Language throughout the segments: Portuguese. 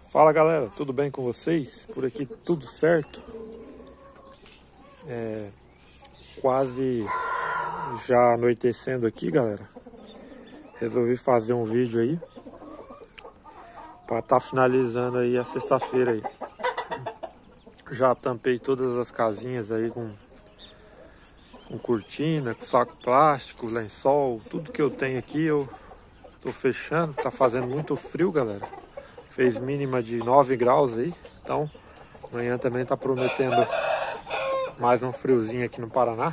Fala galera, tudo bem com vocês? Por aqui tudo certo? Quase já anoitecendo aqui, galera. Resolvi fazer um vídeo aí para estar finalizando aí a sexta-feira aí. Já tampei todas as casinhas aí com cortina, com saco plástico, lençol, tudo que eu tenho aqui eu tô fechando. Tá fazendo muito frio, galera. Fez mínima de 9 graus aí, então amanhã também tá prometendo mais um friozinho aqui no Paraná.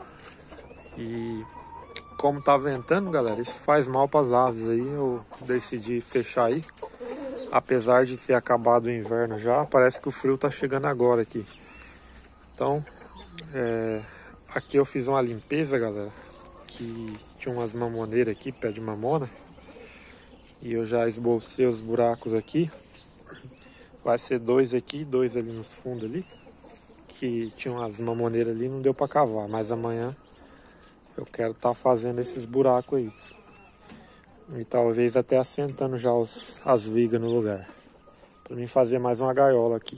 E como tá ventando, galera, isso faz mal para as aves aí, eu decidi fechar aí. Apesar de ter acabado o inverno já, parece que o frio tá chegando agora aqui. Então, aqui eu fiz uma limpeza, galera, que tinha umas mamoneiras aqui, pé de mamona. E eu já esbocei os buracos aqui. Vai ser 2 aqui, 2 ali nos fundos ali. Que tinha umas mamoneiras ali, não deu pra cavar. Mas amanhã eu quero estar fazendo esses buracos aí. E talvez até assentando já as vigas no lugar. Pra mim fazer mais uma gaiola aqui.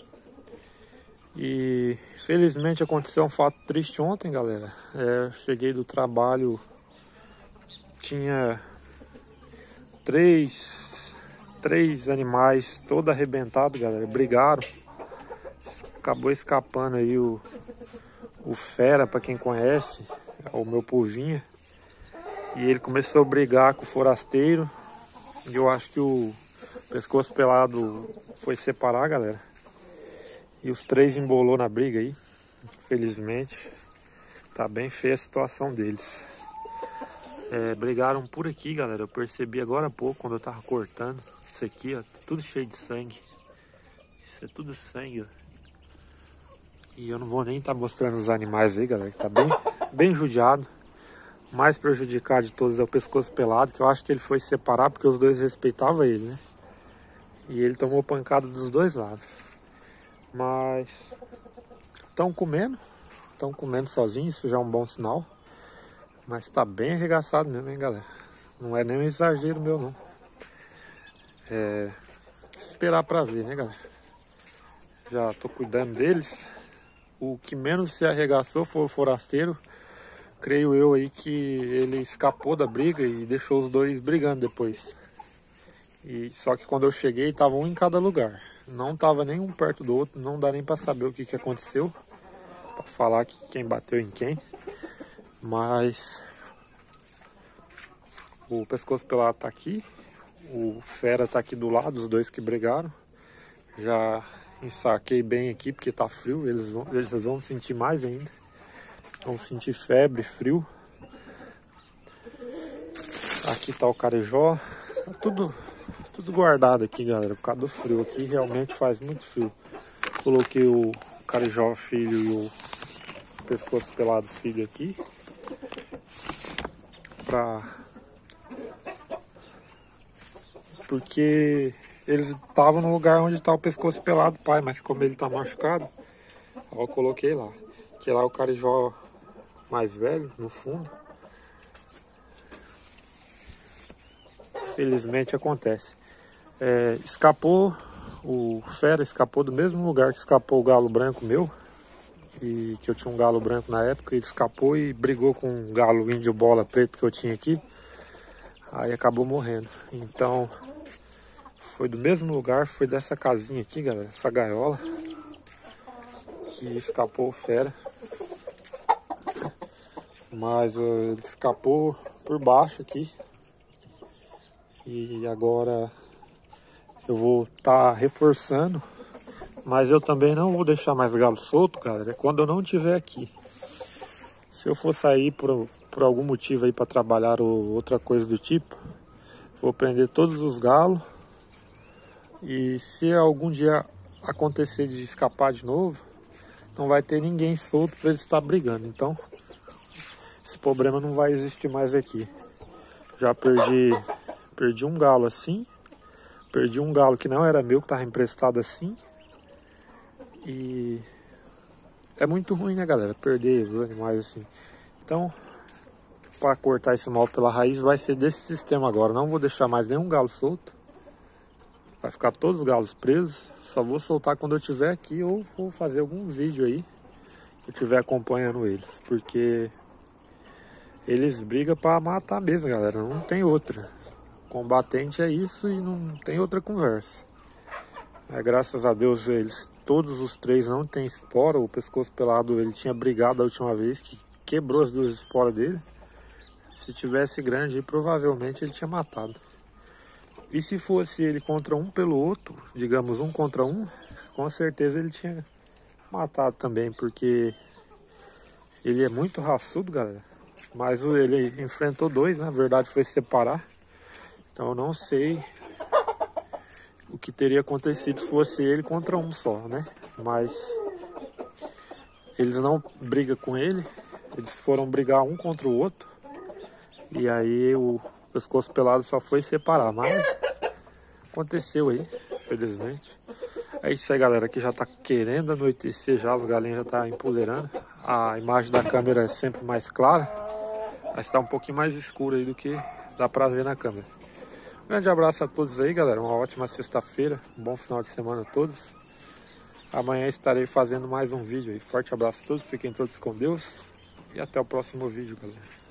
E felizmente aconteceu um fato triste ontem, galera. Eu cheguei do trabalho, tinha três animais todo arrebentados, galera. Brigaram. Acabou escapando aí o Fera, pra quem conhece, é o meu Pulvinha. E ele começou a brigar com o forasteiro. E eu acho que o pescoço pelado foi separar, galera. E os 3 embolou na briga aí. Infelizmente, tá bem feia a situação deles. Brigaram por aqui, galera. Eu percebi agora há pouco, quando eu tava cortando. Isso aqui, ó, tudo cheio de sangue. Isso é tudo sangue, ó. E eu não vou nem estar mostrando os animais aí, galera, que tá bem judiado. O mais prejudicado de todos é o pescoço pelado, que eu acho que ele foi separar porque os dois respeitavam ele, né? E ele tomou pancada dos dois lados. Mas estão comendo sozinhos, isso já é um bom sinal. Mas tá bem arregaçado mesmo, hein, galera? Não é nem um exagero meu, não. Esperar pra ver, né, galera? Já tô cuidando deles. O que menos se arregaçou foi o forasteiro. Creio eu aí que ele escapou da briga e deixou os dois brigando depois. Só que quando eu cheguei, tava um em cada lugar. Não tava nem um perto do outro, não dá nem pra saber o que aconteceu. Pra falar que quem bateu em quem. Mas o pescoço pelado tá aqui. O Fera tá aqui do lado, os dois que brigaram. Já ensaquei bem aqui porque tá frio. Eles vão sentir mais ainda. Vão sentir febre, frio. Aqui tá o carijó. Tá tudo guardado aqui, galera. Por causa do frio aqui, realmente faz muito frio. Coloquei o carijó filho e o pescoço pelado filho aqui. Porque eles estavam no lugar onde está o pescoço pelado pai, mas como ele tá machucado, eu coloquei lá. Que lá é o carijó mais velho, no fundo. Felizmente acontece. Escapou, o Fera escapou do mesmo lugar que escapou o galo branco meu. E que eu tinha um galo branco na época, ele escapou e brigou com um galo índio bola preto que eu tinha aqui. Aí acabou morrendo. Então, foi do mesmo lugar, foi dessa casinha aqui, galera, essa gaiola, que escapou o Fera. Mas ele escapou por baixo aqui. E agora eu vou estar reforçando. Mas eu também não vou deixar mais galo solto, galera, quando eu não estiver aqui. Se eu for sair por algum motivo aí para trabalhar ou outra coisa do tipo, vou prender todos os galos. E se algum dia acontecer de escapar de novo, não vai ter ninguém solto para eles estar brigando. Então, esse problema não vai existir mais aqui. Já perdi um galo assim. Perdi um galo que não era meu, que estava emprestado assim. E é muito ruim, né, galera? Perder os animais assim. Então, para cortar esse mal pela raiz, vai ser desse sistema agora. Não vou deixar mais nenhum galo solto. Vai ficar todos os galos presos. Só vou soltar quando eu estiver aqui ou vou fazer algum vídeo aí que eu estiver acompanhando eles, porque eles brigam para matar mesmo, galera. Não tem outra. Combatente é isso e não tem outra conversa. Graças a Deus eles, todos os três não tem espora. O pescoço pelado ele tinha brigado a última vez, que quebrou as duas esporas dele. Se tivesse grande, provavelmente ele tinha matado. E se fosse ele contra um pelo outro, digamos 1 contra 1, com certeza ele tinha matado também, porque ele é muito raçudo, galera. Mas ele enfrentou 2, na verdade foi separar. Então eu não sei o que teria acontecido se fosse ele contra um só, né? Mas eles não brigam com ele, eles foram brigar um contra o outro. E aí o pescoço pelado só foi separar, mas aconteceu aí, felizmente. É isso aí, galera, aqui já tá querendo anoitecer já, os galinhos já tá empoleirando. A imagem da câmera é sempre mais clara, mas tá um pouquinho mais escura aí do que dá pra ver na câmera. Um grande abraço a todos aí, galera, uma ótima sexta-feira, um bom final de semana a todos. Amanhã estarei fazendo mais um vídeo aí. Forte abraço a todos, fiquem todos com Deus e até o próximo vídeo, galera.